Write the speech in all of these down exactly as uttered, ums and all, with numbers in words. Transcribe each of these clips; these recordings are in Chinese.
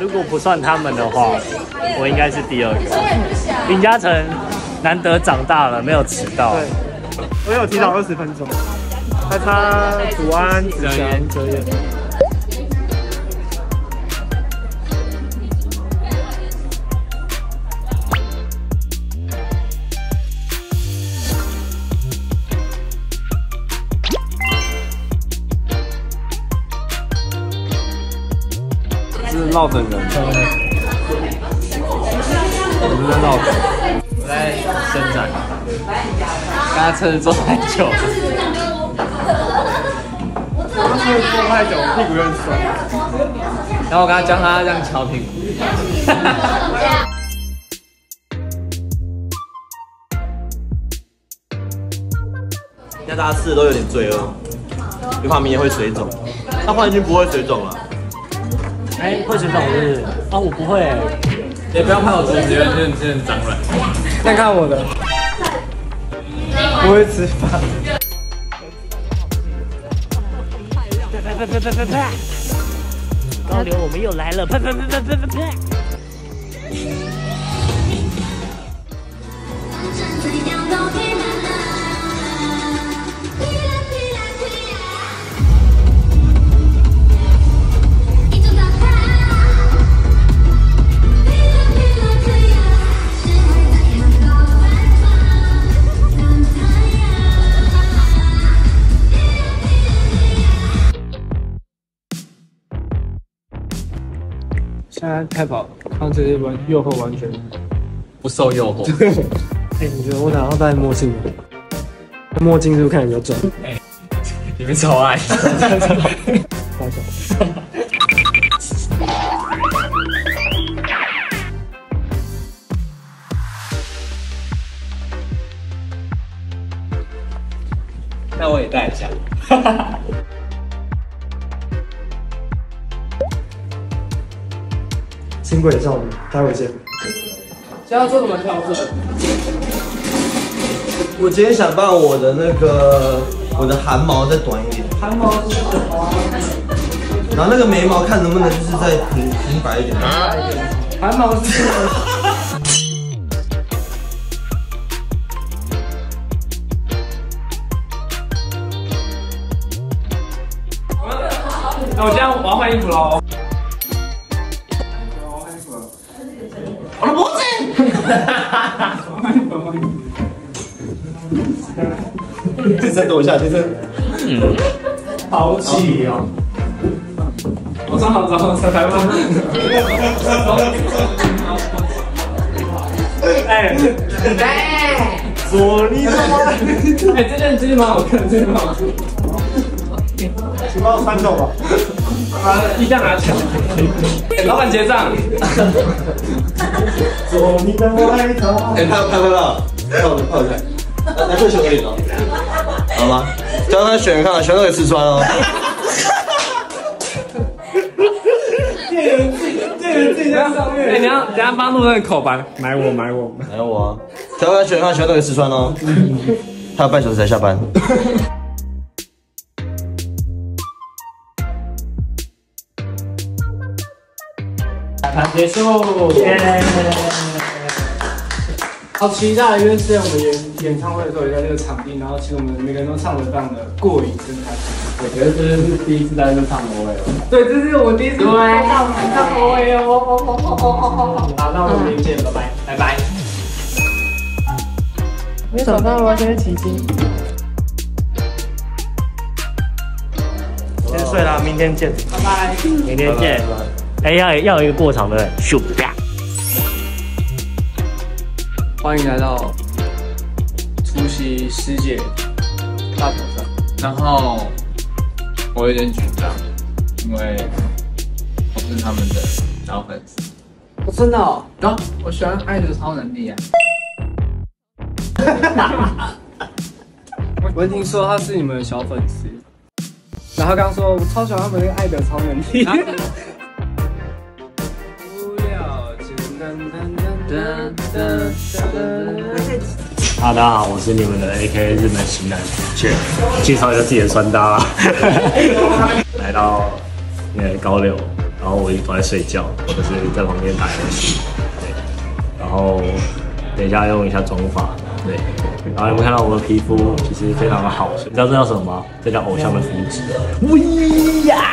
如果不算他们的话，我应该是第二个。林嘉诚难得长大了，没有迟到。 对，我有提早二十分钟，还差祖安、子祥、哲彦。是闹的人，我是在闹的， 我在伸展，刚才车子坐太久了， 他车子坐太久，屁股有点酸。 然后我刚才教他这样敲屁股。 现在大家吃的都有点罪恶，就怕明年会水肿。那换一句不会水肿了。 哎，会水肿是不是？啊，我不会、欸。 也不要拍我桌子，因为真的真的脏乱。 看看我的，不会吃饭。 啪啪啪啪啪啪啪！高流，我们又来了！啪啪啪啪啪啪啪！ 现在开跑，看这些完诱惑完全不受诱惑。 哎、欸，你觉得我哪要戴墨镜？墨镜是不是看起来比较准？ 哎、欸，你们超爱。那我也戴一下。 轻轨少女，待会见。现在做什么调整？ 我今天想把我的那个我的汗毛再短一点， 汗毛是什么？ 然后那个眉毛看能不能就是再平平白一点。 汗毛是。 那我这样我要换衣服喽。 我的脖子。先生，等我一下，先生。 嗯， 好气哦！ 我上好之后才台湾。 哎哎，左你他妈！ 哎，这件这件蛮好看，这件蛮好看。 请帮我三种吧。 把衣架拿起来。老板结账。 左你的外套。 哎，拍拍拍拍，泡着泡着，来来，快选个脸哦，好吗？刚刚选看，选都给吃穿哦。 店员自己，店员自己在上面。 哎，你要等下帮录那个口白，买我买我。 来我啊，刚刚选看，选都给吃穿哦。还有半小时才下班。 盘结束，耶！好期待，因为之前我们演演唱会的时候也在这个场地，然后其实我们每个人都唱得非常的过瘾跟开心。 我觉得这是第一次在这唱 O A 哦。 对，这是我第一次唱唱 O A 哦。好，那我们明天见，拜拜，拜拜。你手上完全是奇迹。先睡啦，明天见，拜拜， 明天见。哎、欸，要要有一个过场的，咻啪！ 欢迎来到出席师姐大挑战。 然后我有点紧张，因为我是他们的小粉丝。 我真的哦， 啊，我喜欢爱的超能力啊！ 我听说他是你们的小粉丝，然后他刚说我超喜欢他们那个爱的超能力。 好，大家好，我是你们的 A K A 日本型男雀，介绍一下自己的穿搭啦。来到那个高流然后我一直都在睡觉，或者是在旁边打游戏，对。然后等一下用一下妆发，对。然后有没有看到我的皮肤其实非常的好？你知道这叫什么吗？这叫偶像的肤质。喂呀！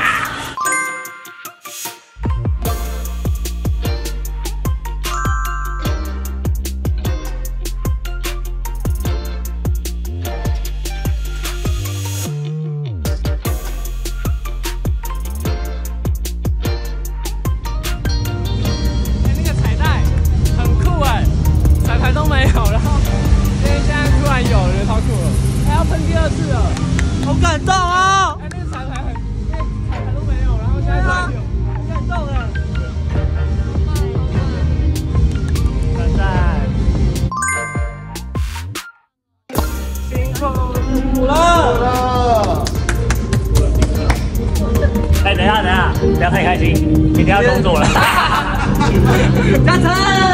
都没有，然后因为现在突然有了，超酷了，还要喷第二次了，好感动啊！哎，那个彩排很，那个彩排都没有，然后现在突然有，好感动了。赞赞，辛苦了。 哎，等一下，等一下，不要太开心，明天要工作了。嘉诚。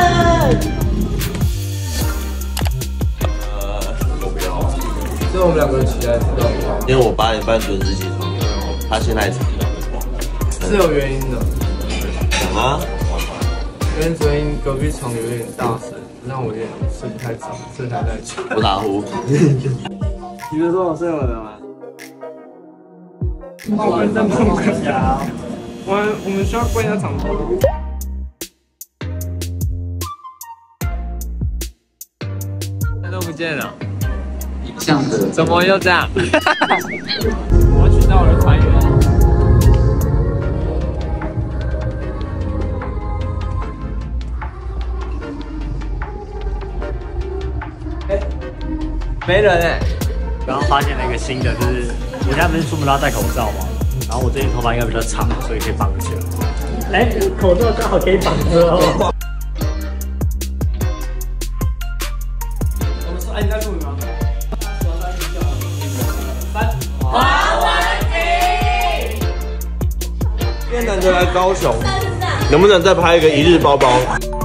所以我们两个人起来知道吗？ 因为我八点半准时起床，他现在才是有原因的。 什么？ 因为昨天隔壁床有点大声，让我有点睡不太着，睡太太久。 不打呼。 你是多少岁了的吗？我跟郑鹏一下，我们我们需要关一下场头。 他都不见了。怎么又这样？我取到我的团员。哎，没人哎。 然后发现了一个新的，就是我现在不是出门都要戴口罩嘛，然后我最近头发应该比较长，所以可以绑起来。哎，口罩刚好可以绑着哦。 我们说，哎，你在录影吗？ 今天难得来高雄，能不能再拍一个一日包包？